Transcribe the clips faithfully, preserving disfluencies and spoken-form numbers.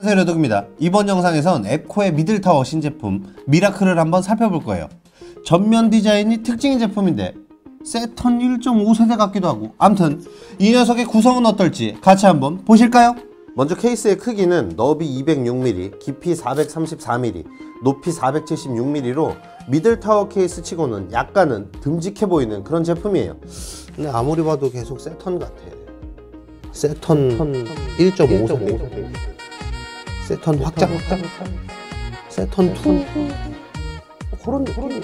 안녕하세요, 려독입니다. 이번 영상에선 에코의 미들타워 신제품 미라클을 한번 살펴볼 거예요. 전면 디자인이 특징인 제품인데 세턴 일 점 오 세대 같기도 하고, 암튼 이 녀석의 구성은 어떨지 같이 한번 보실까요? 먼저 케이스의 크기는 너비 이백육 밀리미터, 깊이 사백삼십사 밀리미터, 높이 사백칠십육 밀리미터로 미들타워 케이스 치고는 약간은 듬직해 보이는 그런 제품이에요. 근데 아무리 봐도 계속 세턴 같아. 세턴 일 점 오 세대, 세턴 확장, 세턴 이 그런 느낌이야.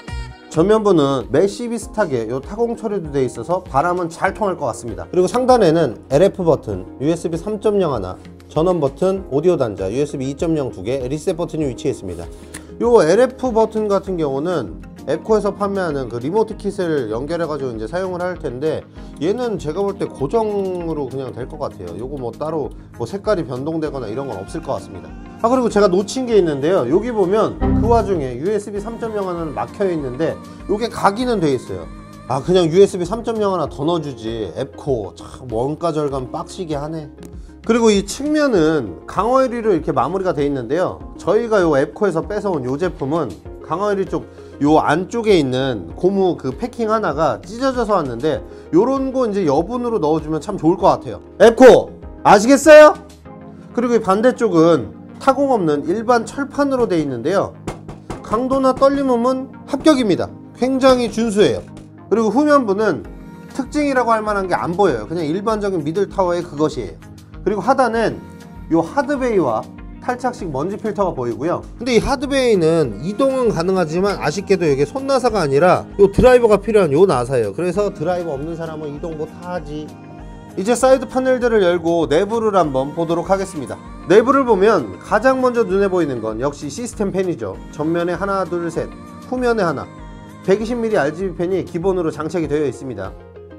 전면부는 메쉬 비슷하게 요 타공 처리도 되어 있어서 바람은 잘 통할 것 같습니다. 그리고 상단에는 엘에프 버튼, 유에스비 삼 점 영 하나, 전원 버튼, 오디오 단자, 유에스비 이 점 영 두 개, 리셋 버튼이 위치해 있습니다. 요 엘에프 버튼 같은 경우는 에코에서 판매하는 그 리모트 킷을 연결해가지고 이제 사용을 할 텐데, 얘는 제가 볼 때 고정으로 그냥 될 것 같아요. 요거 뭐 따로 뭐 색깔이 변동되거나 이런 건 없을 것 같습니다. 아, 그리고 제가 놓친 게 있는데요. 여기 보면 그 와중에 유에스비 삼 점 영 하나는 막혀 있는데 요게 각인은 돼 있어요. 아, 그냥 유에스비 삼 점 영 하나 더 넣어주지. 에코 참 원가 절감 빡시게 하네. 그리고 이 측면은 강화 유리로 이렇게 마무리가 돼 있는데요. 저희가 요 에코에서 뺏어온 요 제품은 강화 유리 쪽 요 안쪽에 있는 고무 그 패킹 하나가 찢어져서 왔는데, 요런 거 이제 여분으로 넣어주면 참 좋을 것 같아요. 에코 아시겠어요? 그리고 이 반대쪽은 타공 없는 일반 철판으로 돼 있는데요. 강도나 떨림음은 합격입니다. 굉장히 준수해요. 그리고 후면부는 특징이라고 할 만한 게 안 보여요. 그냥 일반적인 미들타워의 그것이에요. 그리고 하단엔 요 하드베이와 탈착식 먼지 필터가 보이고요. 근데 이 하드베이는 이동은 가능하지만 아쉽게도 이게 손나사가 아니라 요 드라이버가 필요한 요 나사예요. 그래서 드라이버 없는 사람은 이동 못하지. 이제 사이드 파넬들을 열고 내부를 한번 보도록 하겠습니다. 내부를 보면 가장 먼저 눈에 보이는 건 역시 시스템 팬이죠. 전면에 하나 둘 셋, 후면에 하나, 백이십 밀리미터 알지비 팬이 기본으로 장착이 되어 있습니다.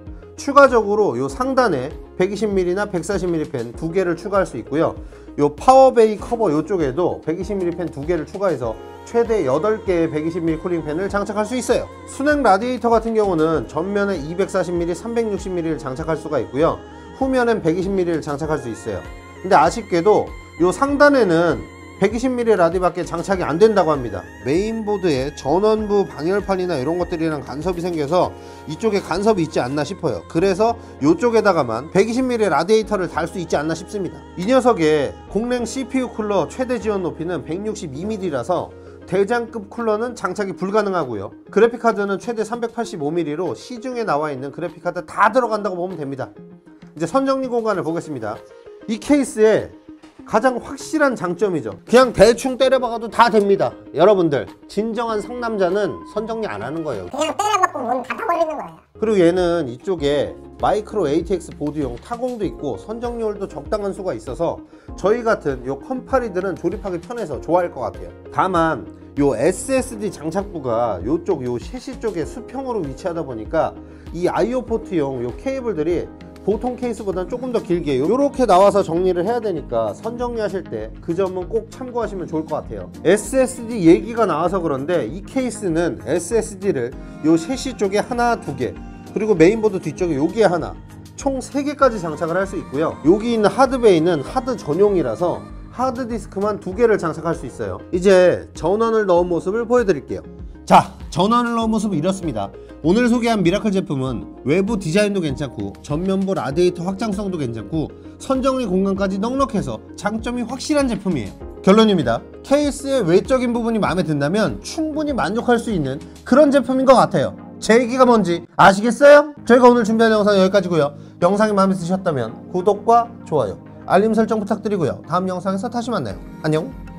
추가적으로 요 상단에 백이십 밀리미터나 백사십 밀리미터 팬 두 개를 추가할 수 있고요. 요 파워베이 커버 요쪽에도 백이십 밀리미터 팬 두 개를 추가해서 최대 여덟 개의 백이십 밀리미터 쿨링 팬을 장착할 수 있어요. 순행 라디에이터 같은 경우는 전면에 이백사십 밀리미터, 삼백육십 밀리미터를 장착할 수가 있고요. 후면엔 백이십 밀리미터를 장착할 수 있어요. 근데 아쉽게도 요 상단에는 백이십 밀리미터 라디밖에 장착이 안 된다고 합니다. 메인보드에 전원부 방열판이나 이런 것들이랑 간섭이 생겨서 이쪽에 간섭이 있지 않나 싶어요. 그래서 이쪽에다가만 백이십 밀리미터 라디에이터를 달 수 있지 않나 싶습니다. 이 녀석의 공랭 씨피유 쿨러 최대 지원 높이는 백육십이 밀리미터라서 대장급 쿨러는 장착이 불가능하고요. 그래픽카드는 최대 삼백팔십오 밀리미터로 시중에 나와 있는 그래픽카드 다 들어간다고 보면 됩니다. 이제 선정리 공간을 보겠습니다. 이 케이스에 가장 확실한 장점이죠. 그냥 대충 때려박아도 다 됩니다. 여러분들, 진정한 상남자는 선정리 안 하는 거예요. 그냥 때려박고 문 닫아버리는 거예요. 그리고 얘는 이쪽에 마이크로 에이티엑스 보드용 타공도 있고 선정리홀도 적당한 수가 있어서 저희 같은 요 컴파리들은 조립하기 편해서 좋아할 것 같아요. 다만 요 에스에스디 장착부가 요쪽 요 셰시 쪽에 수평으로 위치하다 보니까 이 아이오 포트용 요 케이블들이 보통 케이스보다는 조금 더 길게 이렇게 나와서 정리를 해야 되니까 선정리 하실 때 그 점은 꼭 참고하시면 좋을 것 같아요. 에스에스디 얘기가 나와서 그런데 이 케이스는 에스에스디를 요 셰시 쪽에 하나, 두 개, 그리고 메인보드 뒤쪽에 여기에 하나, 총 세 개까지 장착을 할 수 있고요. 여기 있는 하드베이는 하드 전용이라서 하드디스크만 두 개를 장착할 수 있어요. 이제 전원을 넣은 모습을 보여드릴게요. 자, 전원을 넣은 모습은 이렇습니다. 오늘 소개한 미라클 제품은 외부 디자인도 괜찮고 전면부 라디에이터 확장성도 괜찮고 선정리 공간까지 넉넉해서 장점이 확실한 제품이에요. 결론입니다. 케이스의 외적인 부분이 마음에 든다면 충분히 만족할 수 있는 그런 제품인 것 같아요. 제 얘기가 뭔지 아시겠어요? 저희가 오늘 준비한 영상은 여기까지고요. 영상이 마음에 드셨다면 구독과 좋아요, 알림 설정 부탁드리고요. 다음 영상에서 다시 만나요. 안녕.